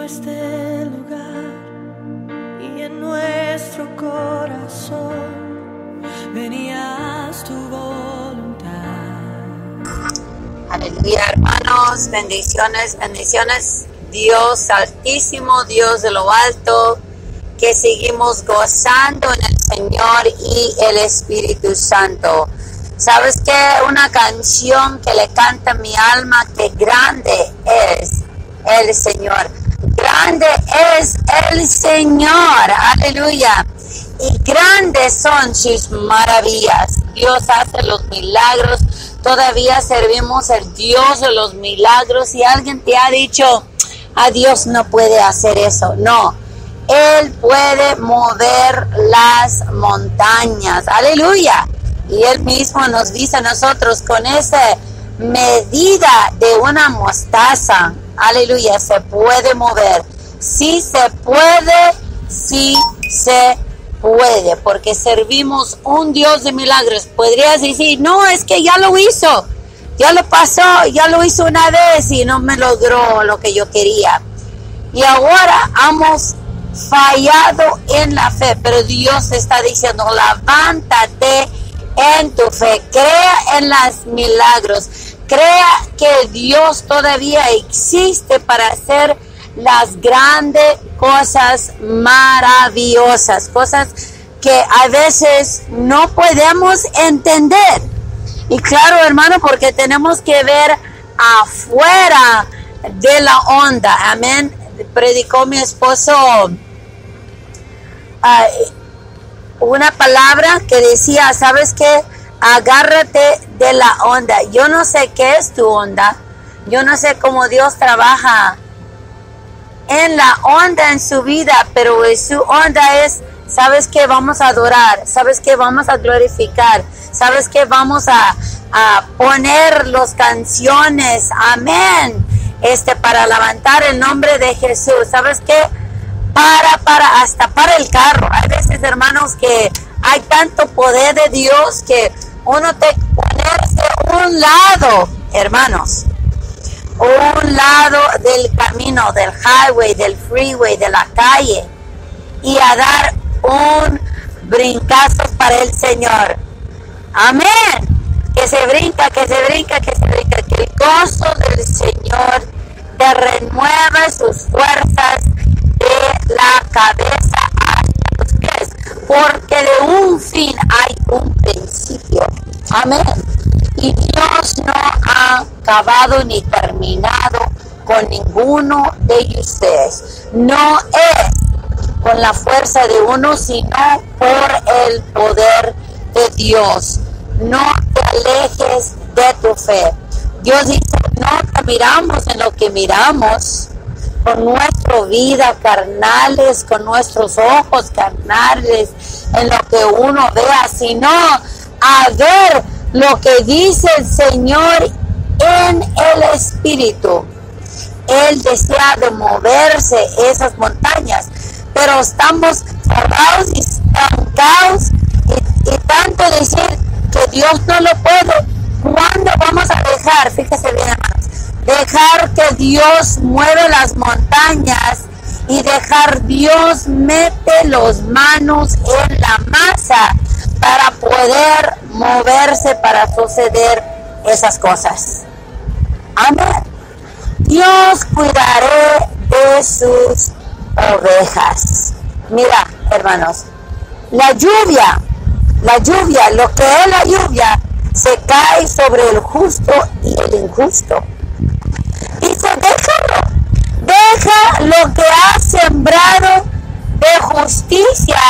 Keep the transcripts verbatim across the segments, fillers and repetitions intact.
este lugar y en nuestro corazón venías tu voluntad. Aleluya, hermanos, bendiciones, bendiciones. Dios altísimo, Dios de lo alto, que seguimos gozando en el Señor y el Espíritu Santo. ¿Sabes qué? Una canción que le canta mi alma, que grande es el Señor. Grande es el Señor, aleluya. Y grandes son sus maravillas. Dios hace los milagros. Todavía servimos al Dios de los milagros. Si alguien te ha dicho, a Dios no puede hacer eso, no. Él puede mover las montañas, aleluya. Y Él mismo nos dice a nosotros, con esa medida de una mostaza, aleluya, se puede mover. Sí se puede, sí se puede, porque servimos un Dios de milagros. Podrías decir, no, es que ya lo hizo, ya lo pasó, ya lo hizo una vez y no me logró lo que yo quería. Y ahora hemos fallado en la fe, pero Dios está diciendo, levántate en tu fe, crea en los milagros, crea que Dios todavía existe para hacer las grandes cosas maravillosas, cosas que a veces no podemos entender. Y claro, hermano, porque tenemos que ver afuera de la onda, amén. Predicó mi esposo uh, una palabra que decía, ¿sabes qué? Agárrate de la onda. Yo no sé qué es tu onda. Yo no sé cómo Dios trabaja en la onda en su vida, pero su onda es, ¿sabes qué? Vamos a adorar. ¿Sabes qué? Vamos a glorificar. ¿Sabes qué? Vamos a, a poner las canciones. Amén. Este, para levantar el nombre de Jesús. ¿Sabes qué? Para, para, hasta para el carro. Hay veces, hermanos, que hay tanto poder de Dios que uno te ponerse un lado, hermanos, un lado del camino, del highway, del freeway, de la calle, y a dar un brincazo para el Señor. Amén. Que se brinca, que se brinca, que se brinca, que el gozo del Señor te renueva sus fuerzas de la cabeza hasta los pies, porque de un fin hay un principio. Amén. Y Dios no ha acabado ni terminado con ninguno de ustedes. No es con la fuerza de uno, sino por el poder de Dios. No te alejes de tu fe. Dios dice, no te miramos en lo que miramos, con nuestra vida carnales, con nuestros ojos carnales, en lo que uno vea, sino a ver lo que dice el Señor en el Espíritu. Él desea de moverse esas montañas, pero estamos cerrados y estancados y, y tanto decir que Dios no lo puede. ¿Cuándo vamos a dejar? Fíjese bien, hermanos. Dejar que Dios mueve las montañas y dejar Dios mete las manos en la masa para poder moverse, para suceder esas cosas. Amén. Dios cuidará de sus ovejas. Mira, hermanos, la lluvia, la lluvia, lo que es la lluvia, se cae sobre el justo y el injusto. Dice, déjalo, deja lo que has sembrado de justicia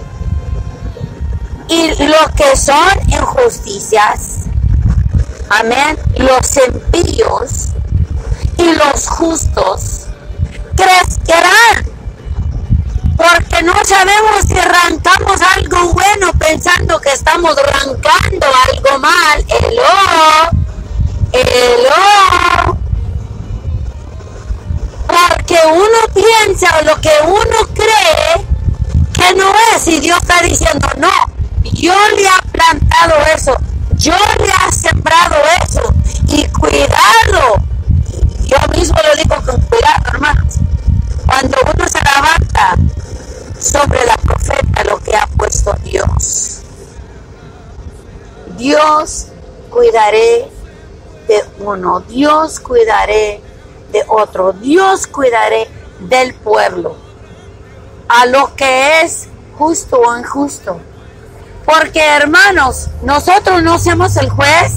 y lo que son injusticias. Amén. Los impíos y los justos crecerán, porque no sabemos si arrancamos algo bueno pensando que estamos arrancando algo mal. Hello, hello. Porque uno piensa lo que uno cree que no es, y Dios está diciendo, no, yo le he plantado eso, yo le he sembrado eso, y cuidado. Yo mismo lo digo con cuidado, hermanos. sobre la profeta lo que ha puesto Dios. Dios cuidaré de uno, Dios cuidaré de otro, Dios cuidaré del pueblo, a lo que es justo o injusto. Porque, hermanos, nosotros no somos el juez,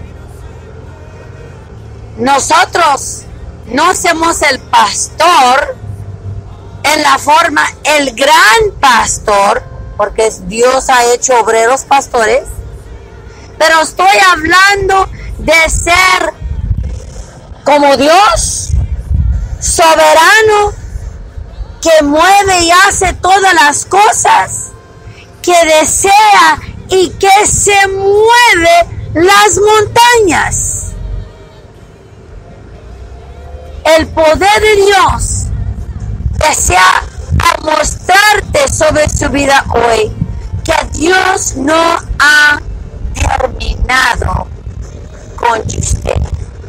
nosotros no somos el pastor en la forma, el gran pastor, porque Dios ha hecho obreros pastores, pero estoy hablando de ser como Dios, soberano, que mueve y hace todas las cosas, que desea y que se mueve las montañas. El poder de Dios desea mostrarte sobre su vida hoy que Dios no ha terminado con usted.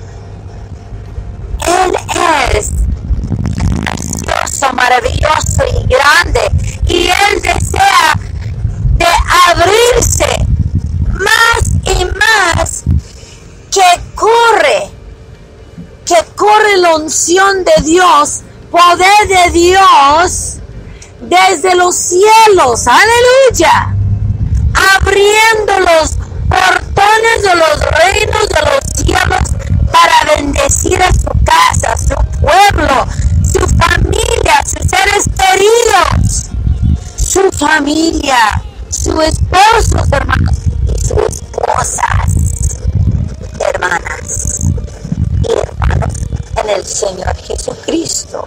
Él es gracioso, maravilloso y grande, y Él desea de abrirse más y más, que corre, que corre la unción de Dios, poder de Dios desde los cielos, aleluya, abriendo los portones de los reinos de los cielos para bendecir a su casa, su pueblo, su familia, sus seres queridos, su familia, sus esposos, hermanos, y sus esposas, hermanas y hermanos en el Señor Jesucristo.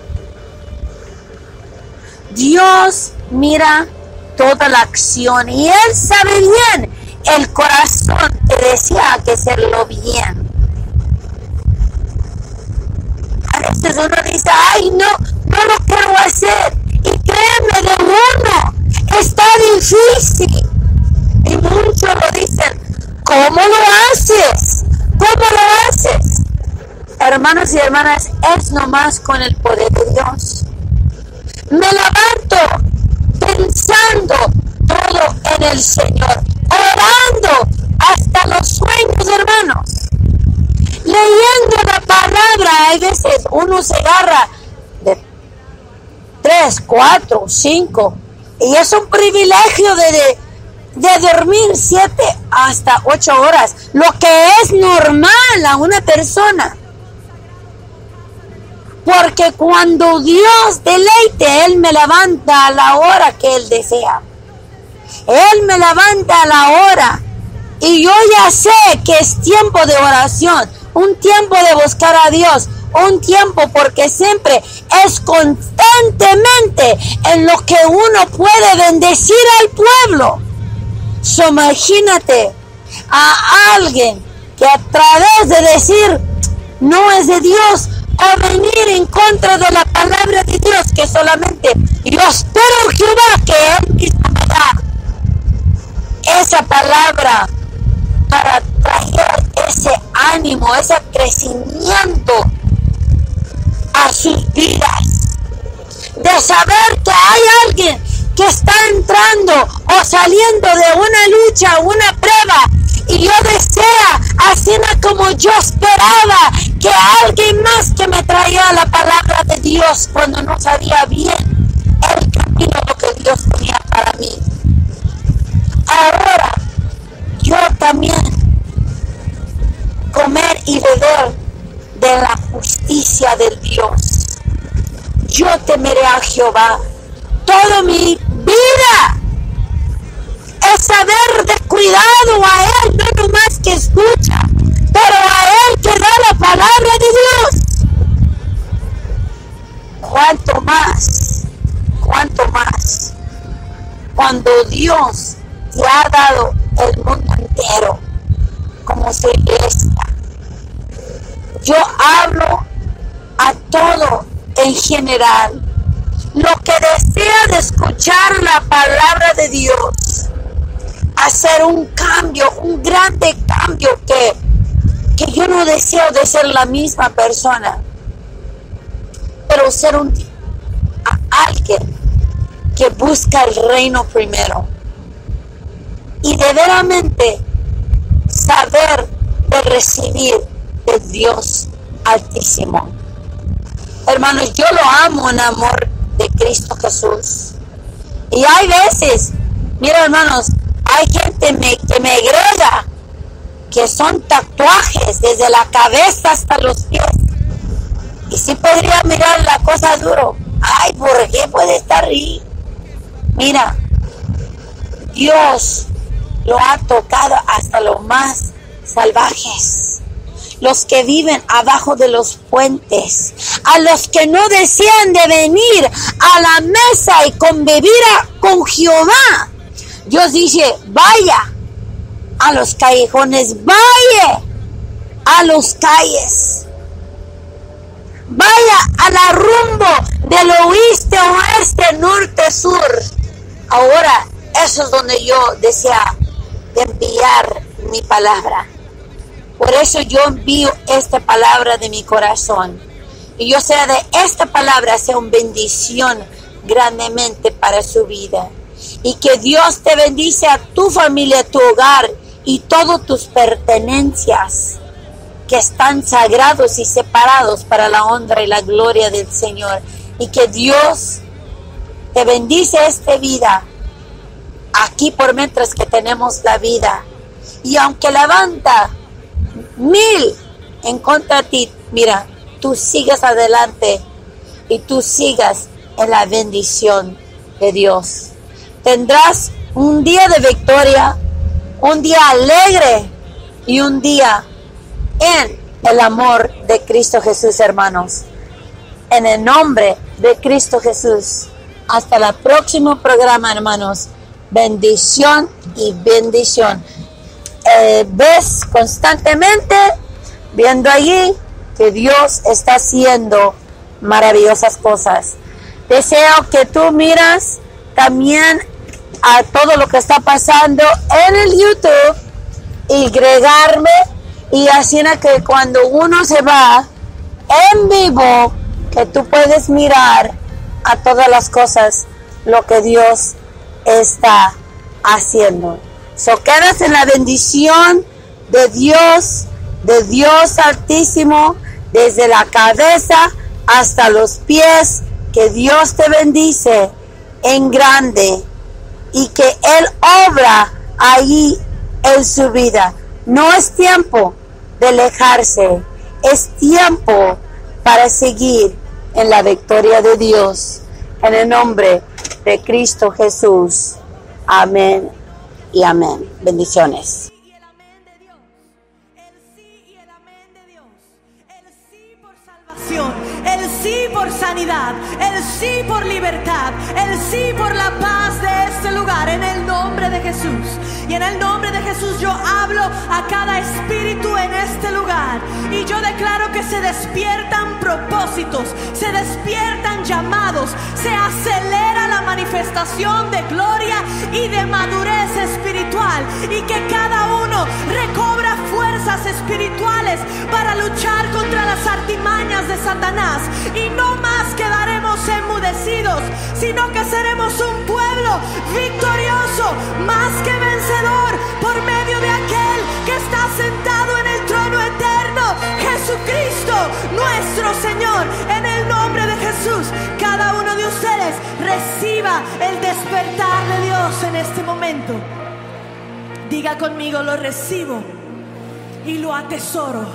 Dios mira toda la acción y Él sabe bien el corazón que desea que hacerlo bien. A veces uno dice, ay, no, no lo quiero hacer. Y créeme de uno, está difícil. Y muchos lo dicen, ¿cómo lo haces? ¿Cómo lo haces? Hermanos y hermanas, es nomás con el poder de Dios. Me levanto pensando todo en el Señor, orando hasta los sueños, hermanos, leyendo la palabra. Hay veces uno se agarra de tres, cuatro, cinco, y es un privilegio de, de, de dormir siete hasta ocho horas, lo que es normal a una persona. Porque cuando Dios deleite, Él me levanta a la hora que Él desea. Él me levanta a la hora. Y yo ya sé que es tiempo de oración, un tiempo de buscar a Dios, un tiempo porque siempre es constantemente en lo que uno puede bendecir al pueblo. So, imagínate a alguien que a través de decir no es de Dios, o venir en contra de la palabra de Dios, que solamente yo espero Jehová que Él mismo me da esa palabra para traer ese ánimo, ese crecimiento a sus vidas, de saber que hay alguien que está entrando o saliendo de una lucha, una prueba, y yo desea, así como yo esperaba, que alguien más que me traía la palabra de Dios cuando no sabía bien el camino, lo que Dios tenía para mí. Ahora, yo también comer y beber de la justicia de Dios. Yo temeré a Jehová toda mi vida. Es saber de cuidado a Él, no nomás que escucha, pero a Él que da la palabra de Dios. Cuanto más, cuanto más, cuando Dios te ha dado el mundo entero como su iglesia. Yo hablo a todo en general, lo que desea de escuchar la palabra de Dios, hacer un cambio, un grande cambio que, que yo no deseo de ser la misma persona, pero ser un a alguien que busca el reino primero. Y de veramente saber de recibir de Dios Altísimo. Hermanos, yo lo amo en amor de Cristo Jesús. Y hay veces, mira hermanos, hay gente me, que me agrega que son tatuajes desde la cabeza hasta los pies. Y sí podría mirar la cosa duro. Ay, ¿por qué puede estar ahí? Mira, Dios lo ha tocado hasta los más salvajes, los que viven abajo de los puentes, a los que no desean de venir a la mesa y convivir a, con Jehová. Dios dice, vaya a los callejones, vaya a los calles, vaya a la rumbo del oeste, oeste, norte, sur. Ahora, eso es donde yo deseo enviar mi palabra. Por eso yo envío esta palabra de mi corazón. Y yo sé de esta palabra sea una bendición grandemente para su vida. Y que Dios te bendice a tu familia, a tu hogar y todas tus pertenencias que están sagrados y separados para la honra y la gloria del Señor. Y que Dios te bendice esta vida aquí por mientras que tenemos la vida. Y aunque levanta mil en contra de ti, mira, tú sigas adelante y tú sigas en la bendición de Dios. Tendrás un día de victoria, un día alegre y un día en el amor de Cristo Jesús, hermanos. En el nombre de Cristo Jesús. Hasta el próximo programa, hermanos. Bendición y bendición. Eh, ves constantemente viendo allí que Dios está haciendo maravillosas cosas. Deseo que tú miras también a todo lo que está pasando en el YouTube y agregarme, y así que cuando uno se va en vivo, que tú puedes mirar a todas las cosas lo que Dios está haciendo. So, quedas en la bendición de Dios, de Dios Altísimo, desde la cabeza hasta los pies. Que Dios te bendice en grande y que Él obra ahí en su vida. No es tiempo de alejarse, es tiempo para seguir en la victoria de Dios. En el nombre de Cristo Jesús. Amén y amén. Bendiciones. Y el amén de Dios, el sí y el amén de Dios, el sí por salvación, el sí por sanidad, el sí por libertad, el sí por la paz de este lugar, en el nombre de Jesús. Y en el nombre de Jesús yo hablo a cada espíritu en este lugar, y yo declaro que se despiertan propósitos, se despiertan llamados, se acelera la manifestación de gloria y de madurez espiritual, y que cada uno recobra fuerzas espirituales para luchar contra las artimañas de Satanás. Y no más quedaremos enmudecidos, sino que seremos un pueblo victorioso, más que vencedor, por medio de aquel que está sentado en el trono eterno, Jesucristo nuestro Señor. En el nombre de Jesús, cada uno de ustedes reciba el despertar de Dios en este momento. Diga conmigo: lo recibo y lo atesoro.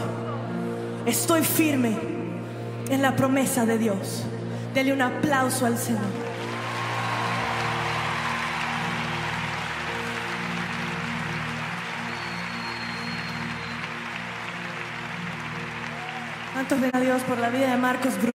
Estoy firme en la promesa de Dios. Dele un aplauso al Señor. ¿Cuántos ven a Dios por la vida de Marcos?